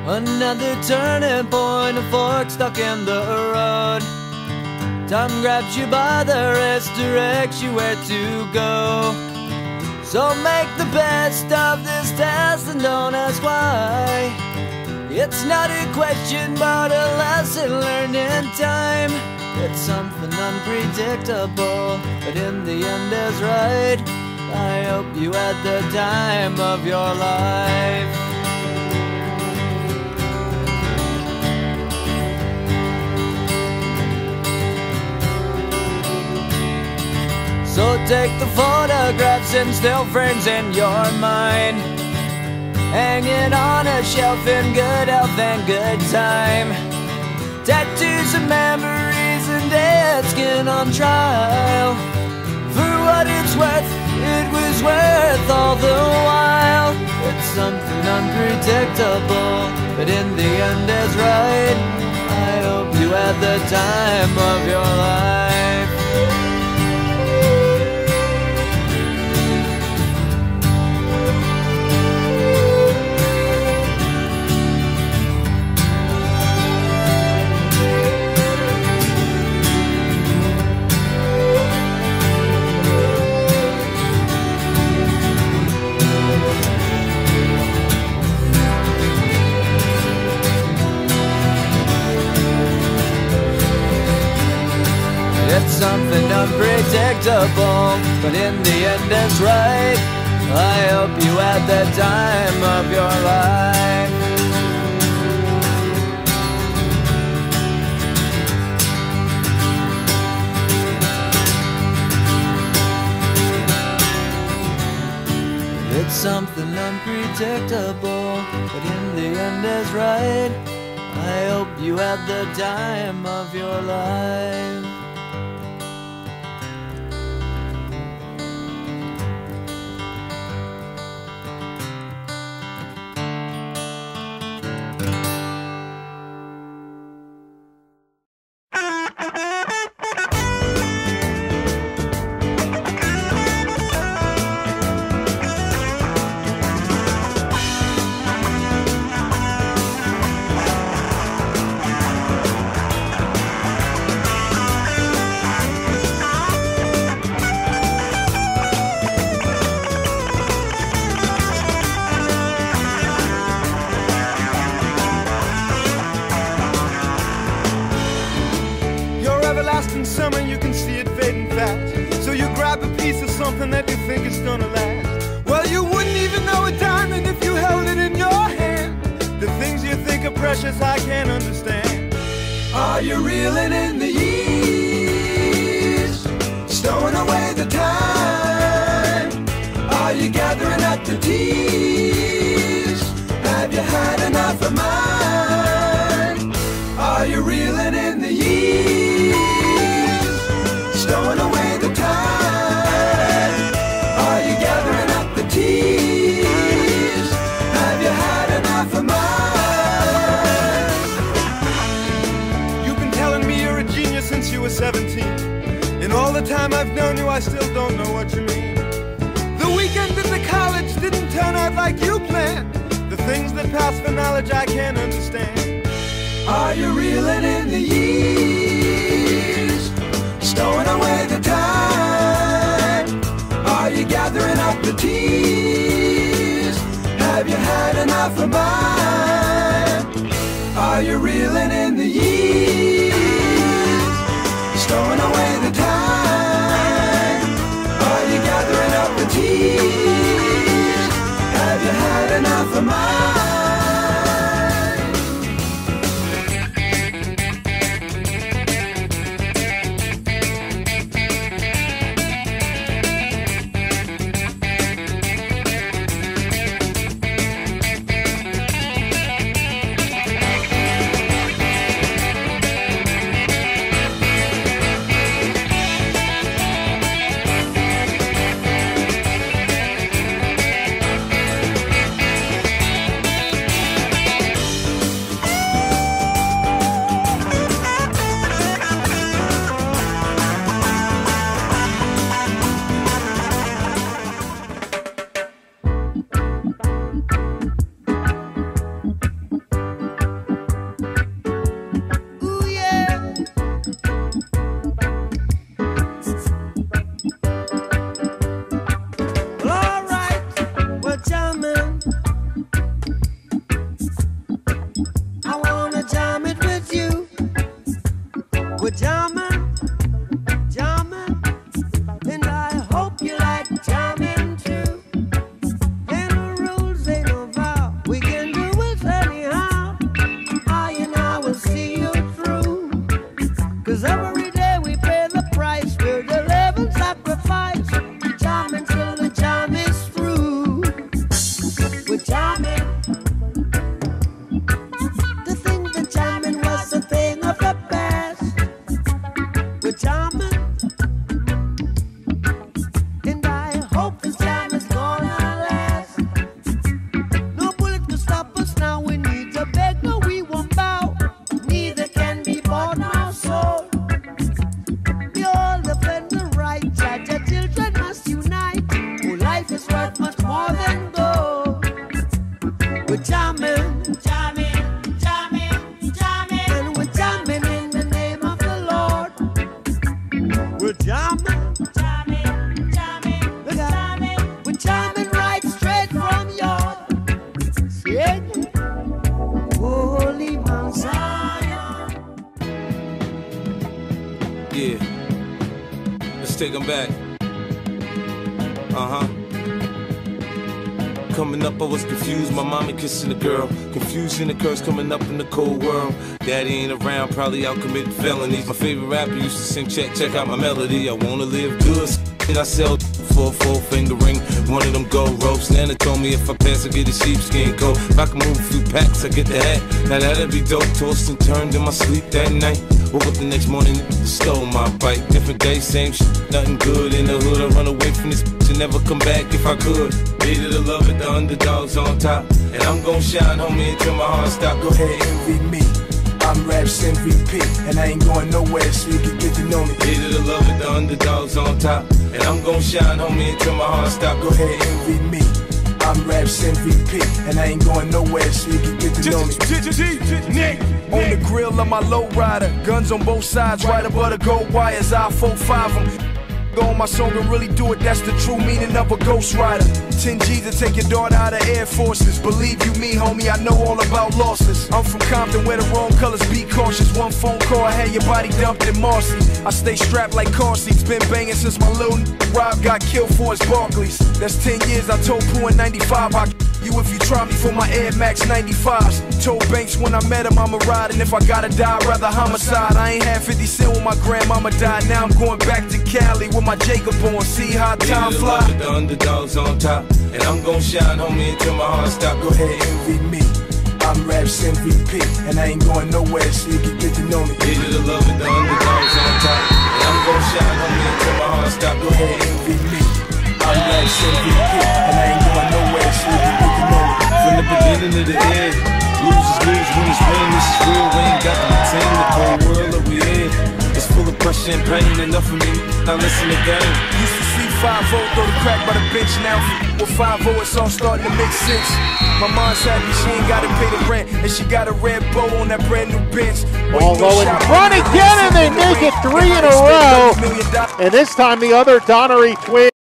Another turning point, a fork stuck in the road. Time grabs you by the wrist, directs you where to go. So make the best of this test and don't ask why. It's not a question but a lesson learned in time. It's something unpredictable, but in the end is right. I hope you had the time of your life. So take the photographs and still frames in your mind, hanging on a shelf in good health and good time. Tattoos and memories and dead skin on trial. For what it's worth, it was worth all the while. It's something unpredictable, but in the end is right. I hope you had the time of your life. It's something unpredictable, but in the end it's right. I hope you had the time of your life. It's something unpredictable, but in the end is right. I hope you had the time of your life. Everlasting summer, you can see it fading fast. So you grab a piece of something that you think is gonna last. Well, you wouldn't even know a diamond if you held it in your hand. The things you think are precious, I can't understand. Are you reeling in the years, stowing away the time? Are you gathering up the tears? Have you had enough of mine? Are you reeling in the years, stowing away the time? Are you gathering up the tears? Have you had enough of mine? You've been telling me you're a genius since you were 17. In all the time I've known you, I still don't know what you mean. The weekend at the college didn't turn out like you planned. The things that pass for knowledge I can't understand. Are you reeling in the years, stowing away the time? Are you gathering up the tears? Have you had enough of mine? Are you reeling in the years, stowing away the time? Are you gathering up the tears? Have you had enough of mine? We're jamming right straight from your holy Mount Zion. Yeah, let's take them back. Coming up, I was confused. My mommy kissing a girl. Confusion occurs coming up in the cold world. Daddy ain't around, probably out committing felonies. My favorite rapper used to sing, check out my melody. I wanna live good. I sell for a 4-finger ring. One of them gold ropes. Nana told me if I pass, I get a sheepskin coat. If I can move a few packs, I get the hat. Now that'd be dope. Tossed and turned in my sleep that night. Woke up the next morning, stole my bike. Different day, same shit, nothing good in the hood. I run away from this bitch and never come back if I could. Hated the love it, the underdogs on top. And I'm gon' shine, homie, until my heart stop. Go ahead, envy me. I'm Raps MVP, and I ain't going nowhere, so you can get to know me. Hated the love it, the underdogs on top. And I'm gon' shine, homie, until my heart stop. Go ahead, envy me. I'm Raps MVP, and I ain't going nowhere, so you can get to know me. On the grill of my lowrider, guns on both sides, right above the gold wires. I 4-5 them. Go on my song and really do it, that's the true meaning of a ghost rider. 10 G's to take your daughter out of Air Forces. Believe you me, homie, I know all about losses. I'm from Compton where the wrong colors, be cautious. One phone call, I had your body dumped in Marcy. I stay strapped like car seats, been banging since my little Rob got killed for his Barclays. That's 10 years, I told Pooh in 95, I you if you try me for my Air Max 95s. Told Banks when I met him I'ma ride, and if I gotta die, I'd rather homicide. I ain't had 50 cent when my grandmama died. Now I'm going back to Cali with my Jacob on. See how time fly. The underdogs on top, and I'm gon' shine, homie, until my heart stop. Go ahead, envy me. I'm Raps MVP, and I ain't going nowhere, so you can get to know me. Hated the love it, the underdogs on top, and I'm gon' shine, homie, until my heart stop. Go ahead, envy me. I'm Raps MVP, and I ain't going nowhere, so you can get to know me. From the beginning to the end, losers lose, winners win. This is real, we ain't got to pretend. The cold world that we in, it's full of pressure and pain. Enough of me, now listen again. Used to see 5-0 throw the crack by the bench. Now with 5-0 it's all starting to make sense. My mom's happy she ain't gotta pay the rent, and she got a red bow on that brand new Benz. Ball low in front again, and they make it 3 in a row. And this time the other Donnery twins.